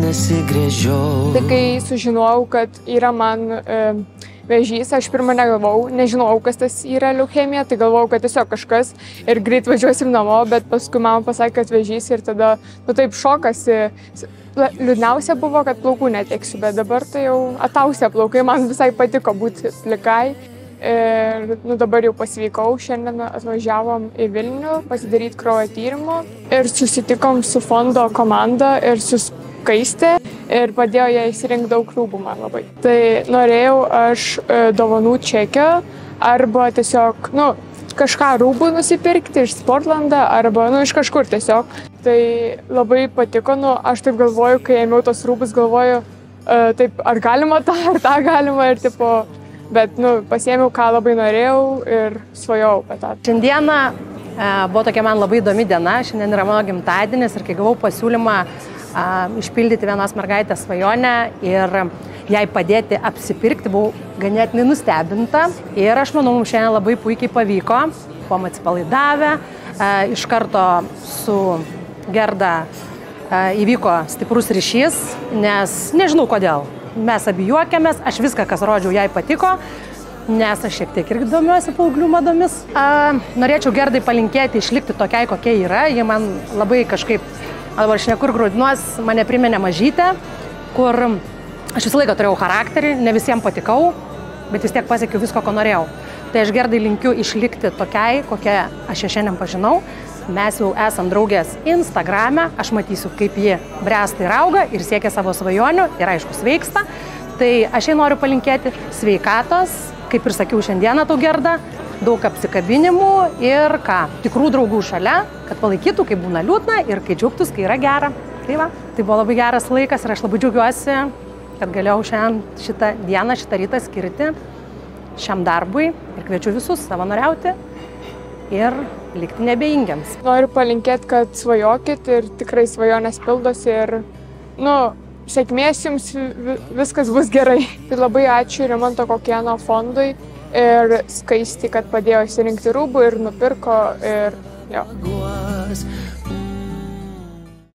nesigrėžiau. Tai kai sužinojau, kad yra man vėžys, aš pirmą nežinojau, kas tas yra leukemija, tai galvojau, kad tiesiog kažkas ir greit važiuosim namo, bet paskui mama pasakė, kad vėžys ir tada, taip šokas. Liūdniausia buvo, kad plaukų neteksiu, bet dabar tai jau atausia plaukai, man visai patiko būti plikai. Ir dabar jau pasveikau, šiandien atvažiavom į Vilnių pasidaryti kraujo tyrimų ir susitikom su fondo komanda ir su Skaistė ir padėjo jai išsirinkti daug rūbų man labai. Tai norėjau aš dovanų čekio arba tiesiog, kažką rūbų nusipirkti iš Sportlandą arba, iš kažkur tiesiog. Tai labai patiko, aš taip galvoju, kai ėmiau tos rūbus, galvoju, taip, ar galima tą, ar tą galima ir tipo, bet, pasiėmiau, ką labai norėjau ir svajojau apie tą. Šiandieną buvo tokia man labai įdomi diena, šiandien yra mano gimtadienis ir kai gavau pasiūlymą išpildyti vienos mergaitės svajonę ir jai padėti apsipirkti, buvau ganėtinai nustebinta ir aš manau, mums šiandien labai puikiai pavyko, buvom atsipalaidavę, iš karto su Gerda įvyko stiprus ryšys, nes nežinau kodėl. Mes abi juokiamės, aš viską, kas rodžiau, jai patiko, nes aš šiek tiek irgi domiuosi paauglių madomis. Norėčiau Gerdai palinkėti išlikti tokiai, kokia yra. Ji man labai kažkaip, dabar aš nekur grūdinuos, mane priminė mažytę, kur aš visą laiką turėjau charakterį, ne visiems patikau, bet vis tiek pasiekiau visko, ko norėjau. Tai aš Gerdai linkiu išlikti tokiai, kokią aš ją šiandien pažinau. Mes jau esam draugės Instagrame, aš matysiu, kaip ji bręsta ir auga ir siekia savo svajonių ir aišku sveiksta. Tai aš jai noriu palinkėti sveikatos, kaip ir sakiau šiandieną tau Gerda, daug apsikabinimų ir tikrų draugų šalia, kad palaikytų, kai būna liūdna ir kai džiaugtus, kai yra gera. Tai va, tai buvo labai geras laikas ir aš labai džiaugiuosi, kad galėjau šiandien šitą dieną, šitą rytą skirti šiam darbui ir kviečiu visus savanoriauti ir likti nebeingiams. Noriu palinkėti, kad svajokit ir tikrai svajonės pildosi ir, sėkmės jums, viskas bus gerai. Tai labai ačiū Rimanto Kokėno fondui ir Skaisti, kad padėjo išsirinkti rūbų ir nupirko ir jo.